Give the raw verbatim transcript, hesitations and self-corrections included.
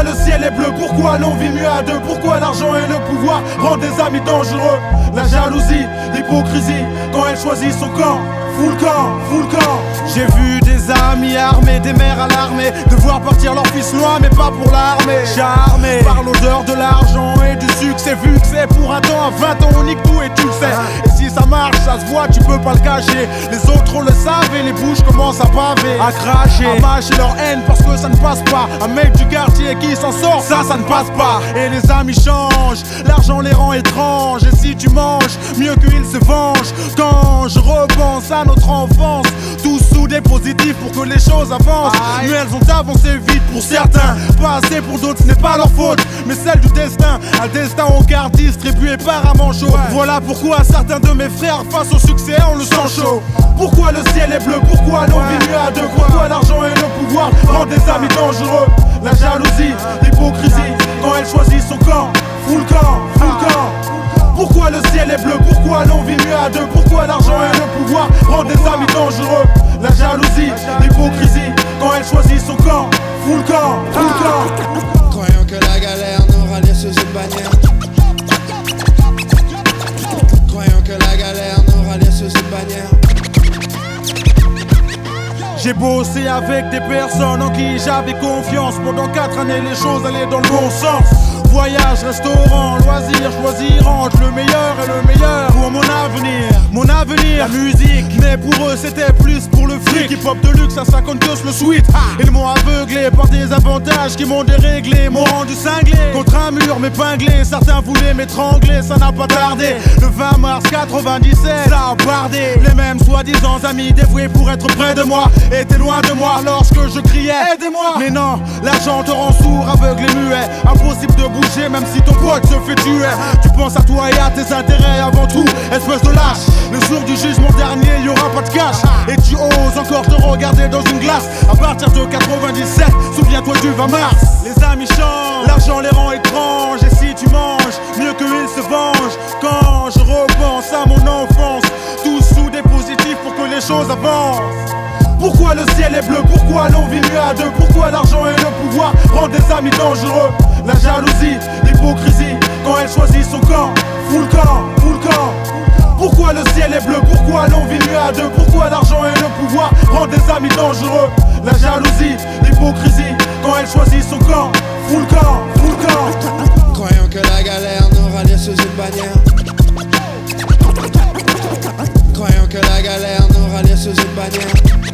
Pourquoi le ciel est bleu? Pourquoi l'on vit mieux à deux? Pourquoi l'argent et le pouvoir rendent des amis dangereux? La jalousie, l'hypocrisie, quand elle choisit son camp. Full camp, full camp. J'ai vu des amis armés, des mères alarmées, devoir partir leur fils loin mais pas pour l'armée. Charmé par l'odeur de l'argent et du succès, vu que c'est pour un temps, à vingt ans on nique tout et tu le sais. Et si ça marche, ça se voit, tu peux pas le cacher. Les autres le savent et les bouches commencent à paver, à cracher, à mâcher leur haine parce que ça ne passe pas. Un mec du quartier qui s'en sort, ça, ça ne passe pas. Et les amis changent, l'argent les rend étranges. Et si tu manges, mieux qu'ils se vengent. Quand je repense à notre enfance, tous soudés positifs pour que les choses avancent. Aïe. Mais elles ont avancé vite pour certains, pas assez pour d'autres, ce n'est pas leur faute, mais celle du destin. Un destin au quart distribué par un manchot. Ouais. Voilà pourquoi certains de mes frères face au succès on le sent chaud. Pourquoi le ciel est bleu? Pourquoi l'on vit mieux à deux? Pourquoi l'argent et le pouvoir rendent des amis dangereux? La jalousie, l'hypocrisie, quand elle choisit son camp. Full camp, full camp. Pourquoi le ciel est bleu? Pourquoi l'on vit mieux à deux? Pourquoi l'argent et le pouvoir rendent des amis dangereux? La jalousie, l'hypocrisie, quand elle choisit son camp. Full camp, full camp. Croyant que la galère nous rallie sous une bannière. Croyant que la galère nous rallie sous une bannière. J'ai bossé avec des personnes en qui j'avais confiance. Pendant quatre années les choses allaient dans le bon sens. Voyage, restaurant, loisirs, choisir entre le meilleur et le meilleur pour mon avenir. Mon avenir, la musique. Mais pour eux c'était plus pour le fric. Hip-hop de luxe à cinquante dose le sweat. Ils m'ont aveuglé par des avantages qui m'ont déréglé, m'ont rendu cinglé. Contre un mur m'épinglé, certains voulaient m'étrangler. Ça n'a pas tardé, le vingt mars quatre-vingt-dix-sept, ça a bardé. Les mêmes soi-disant amis dévoués pour être près de moi étaient loin de moi lorsque je criais aidez-moi. Mais non, l'argent te rend sourd, aveugle et muet. Impossible de bouger même si ton pote se fait tuer. Tu penses à toi et à tes intérêts avant tout, espèce de lâche. Le jour du jugement dernier, y aura pas de cash. Et tu oses encore te regarder dans une glace. À partir de quatre-vingt-dix-sept, souviens-toi du vingt mars. Les amis changent, l'argent les rend étranges. Et si tu manges, mieux qu'ils se vengent. Quand je repense à mon enfance, tous soudés positifs pour que les choses avancent. Pourquoi le ciel est bleu? Pourquoi l'on vit mieux à deux? Pourquoi l'argent et le pouvoir rendent des amis dangereux? La jalousie, l'hypocrisie, quand elle choisit son camp. Full camp, full camp. Pourquoi le ciel est bleu? Pourquoi l'on vit mieux à deux? Pourquoi l'argent et le pouvoir rendent des amis dangereux? La jalousie, l'hypocrisie, quand elle choisit son camp. Full camp, full camp. Croyant que la galère nous rallie sous une bannière. Croyant que la galère nous rallie sous une bannière.